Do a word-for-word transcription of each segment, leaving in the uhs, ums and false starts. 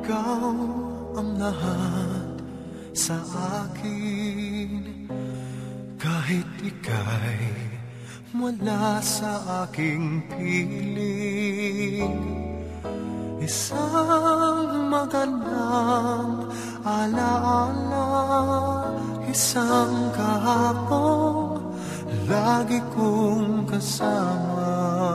ikaw ang lahat sa akin. Kahit ika'y wala sa aking piling, isang magandang alaala, isang kahapong lagi kong kasama.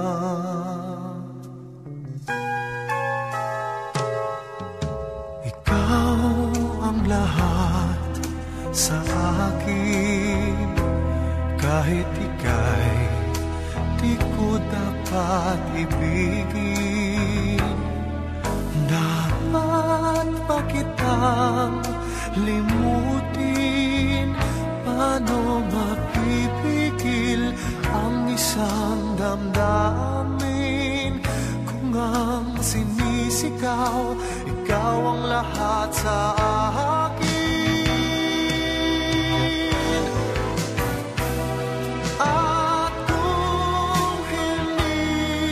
Ikaw ang lahat sa akin. Kahit ika'y di ko dapat ibigin, dapat pa kitang limutin. Paano mapipigil ang isang damdamin kung ang sinisigaw, ikaw ang lahat sa akin? At kung hindi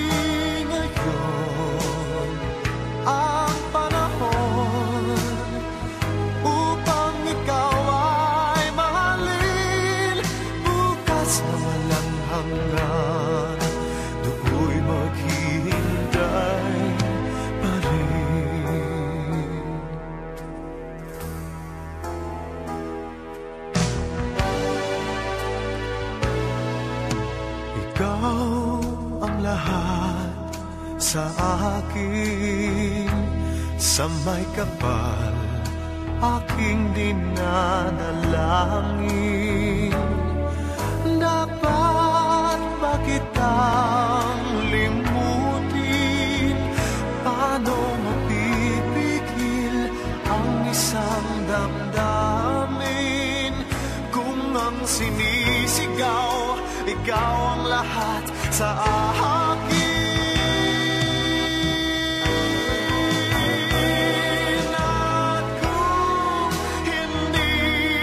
ngayon ang panahon upang ikaw ay mahalin, bukas na walang hanggan, do'y maghihintay pa rin. Ikaw ang lahat sa akin, sa may kapal aking dinanalangin. Dapat ba kitang limutin? Paano mapipigil ang isang damdamin kung ang sinisigaw, ikaw ang lahat sa akin? At kung hindi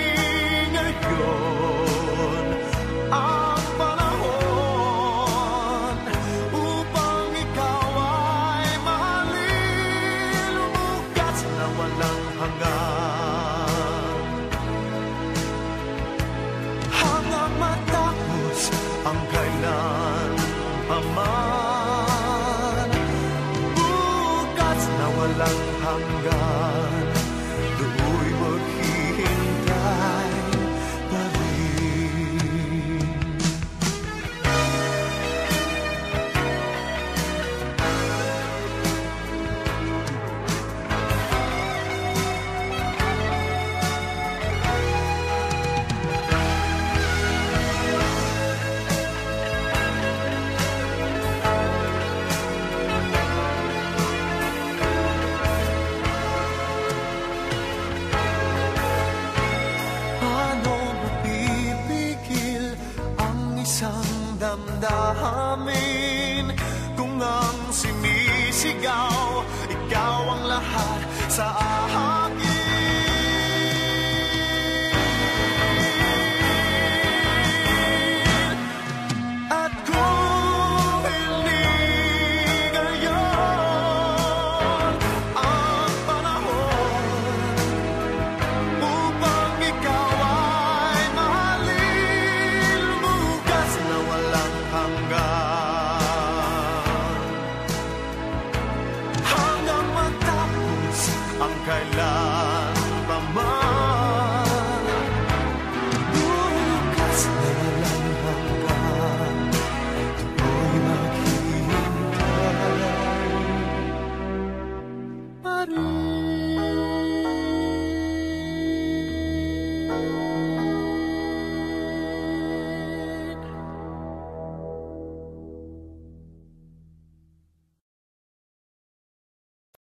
ngayon ang panahon upang ikaw ay mahalin, bukas na walang hanggan, hanggang matapos ang kailan paman. Bukas na walang hanggan, do'y maghihintay pa rin. Paano mapipigil ang isang damdamin kung ang sinisigaw, ikaw ang lahat sa akin?